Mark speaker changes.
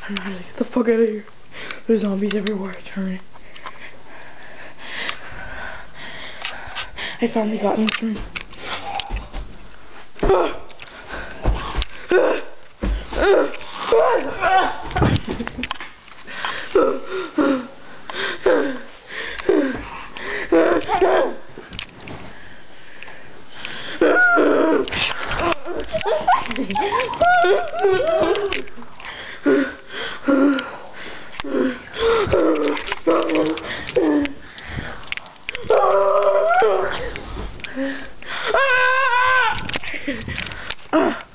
Speaker 1: I'm ready to get the fuck out of here. There's zombies everywhere. Turn. I finally got in this room. Ah!